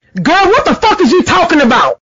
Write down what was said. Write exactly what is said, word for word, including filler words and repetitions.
Girl, what the fuck is you talking about?